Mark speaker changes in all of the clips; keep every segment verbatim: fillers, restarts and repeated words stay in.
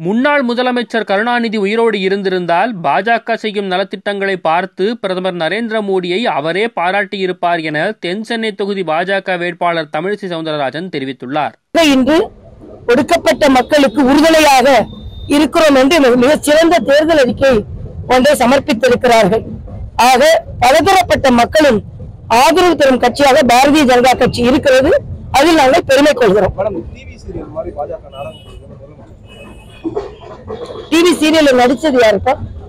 Speaker 1: முன்னாள் முதலமைச்சர் கருணாநிதி உயிரோடு இருந்திருந்தால் பாஜக செய்யும் நலத்திட்டங்களை பார்த்து பிரதமர் நரேந்திர மோடியை அவரே பாராட்டியிருப்பார் என தென் சென்னை தொகுதி பாஜக வேட்பாளர் தமிழிசை சவுந்தரராஜன் தெரிவித்துள்ளார்.
Speaker 2: இன்று ஒடுக்கப்பட்ட மக்களுக்கு உறுதுணையாக இருக்கிறோம் என்று மிக சிறந்த தேர்தல் அறிக்கை ஒன்றை சமர்ப்பித்திருக்கிறார்கள். ஆக பலதரப்பட்ட மக்களும் ஆதரவு தரும் கட்சியாக பாரதிய ஜனதா கட்சி இருக்கிறது. அதில் நாங்கள் பெருமை கொள்கிறோம். டிவி சீரியல்ல நடிச்சது யாருப்பா?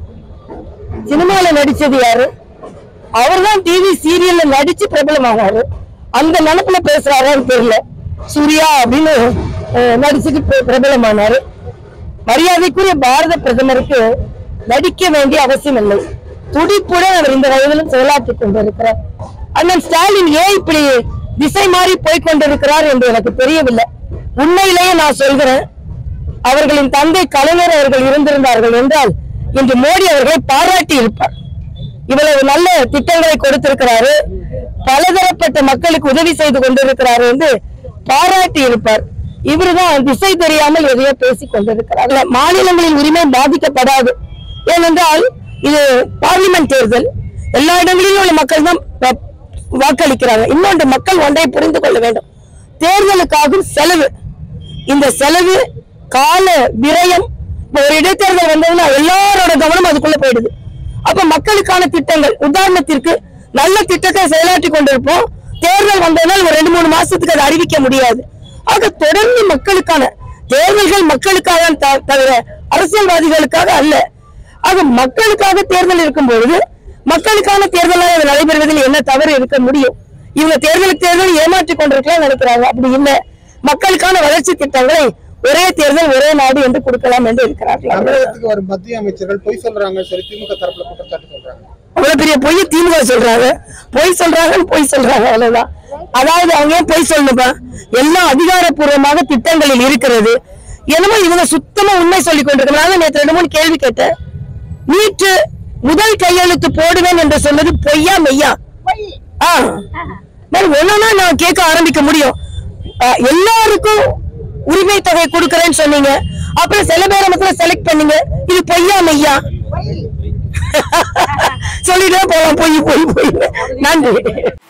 Speaker 2: சினிமால நடிச்சது யாரு? அவர்தான் டிவி சீரியல்ல நடிச்சு பிரபலமானாரு. அந்த நினைப்புல பேசுறாரான்னு தெரியல. சூர்யா அப்படின்னு நடிச்சுட்டு பிரபலமானாரு. மரியாதைக்குரிய பாரத பிரதமருக்கு நடிக்க வேண்டிய அவசியம் இல்லை. துடிப்புடன் அவர் இந்த வயதிலும் செயலாற்றிக் கொண்டிருக்கிறார். அண்ணன் ஸ்டாலின் ஏன் இப்படி திசை மாறி போய்கொண்டிருக்கிறார் என்று எனக்கு தெரியவில்லை. உண்மையிலேயே நான் சொல்கிறேன், அவர்களின் தந்தை கலைஞர் அவர்கள் இருந்திருந்தார்கள் என்றால் இன்று மோடி அவர்களை பாராட்டி இருப்பார். இவ்வளவு நல்ல திட்டங்களை கொடுத்திருக்கிறாரு, பலதரப்பட்ட மக்களுக்கு உதவி செய்து கொண்டிருக்கிறாரு என்று பாராட்டி இருப்பார். இவருதான் திசை தெரியாமல் எதையோ பேசிக் கொண்டிருக்கிறார். மாநிலங்களின் உரிமை பாதிக்கப்படாது. ஏனென்றால் இது பார்லிமெண்ட் தேர்தல், எல்லா இடங்களிலும் உள்ள மக்கள் தான் வாக்களிக்கிறாங்க. இன்னொன்று, மக்கள் ஒன்றை புரிந்து கொள்ள வேண்டும். தேர்தலுக்காகும் செலவு, இந்த செலவு கால விரயம். ஒரு இடைத்தேர்தல் வந்ததுன்னா எல்லாரோட கவனம் அதுக்குள்ள போயிடுது. அப்ப மக்களுக்கான திட்டங்கள், உதாரணத்திற்கு நல்ல திட்டத்தை செயலாற்றி கொண்டிருப்போம், தேர்தல் வந்ததுனால் ஒரு ரெண்டு மூணு மாசத்துக்கு அதை அறிவிக்க முடியாது. ஆக தொடர்ந்து மக்களுக்கான தேர்தல்கள் மக்களுக்காக தவிர அரசியல்வாதிகளுக்காக அல்ல. ஆக மக்களுக்காக தேர்தல் இருக்கும் பொழுது மக்களுக்கான தேர்தலாக நடைபெறுவதில் என்ன தவறு இருக்க முடியும்? இவங்க தேர்தலுக்கு தேர்தல் ஏமாற்றிக் கொண்டிருக்கலாம் நினைக்கிறாங்க. அப்படி இல்லை. மக்களுக்கான வளர்ச்சி திட்டங்களை ஒரே தேர்தல் ஒரே நாடு என்று கொடுக்கலாம் என்று இருக்கிறார்கள்.
Speaker 3: தமிழகத்துக்கு வரும் மத்திய அமைச்சர்கள் பொய் சொல்றாங்க சொல்லி திமுக தரப்புல குற்றச்சாட்டு சொல்றாங்க.
Speaker 2: அவ்வளவு பெரிய பொய் திமுக சொல்றாங்க. பொய் சொல்றாங்க பொய் சொல்றாங்க அவ்வளவுதான். அதாவது அவங்க ஏன் பொய் சொல்லணும்பா? எல்லாம் அதிகாரப்பூர்வமாக திட்டங்களில் இருக்கிறது. என்னமோ இவங்க சுத்தமா உண்மை சொல்லிக் கொண்டிருக்கிறாங்க. நேற்று ரெண்டு மூணு கேள்வி கேட்டேன். நீட்டு முதல் கையெழுத்து போடுவேன் என்று சொன்னது பொய்யா மெய்யா? ஆஹ் ஒண்ணுன்னா நான் கேட்க ஆரம்பிக்க முடியும். எல்லாருக்கும் உரிமை தொகை கொடுக்கறேன்னு சொன்னீங்க, அப்புறம் சில பேரை மட்டும் செலக்ட் பண்ணீங்க. இது பொய்யா மெய்யா? சொல்லிட்டே போலாம். பொய் பொய் பொய். நன்றி.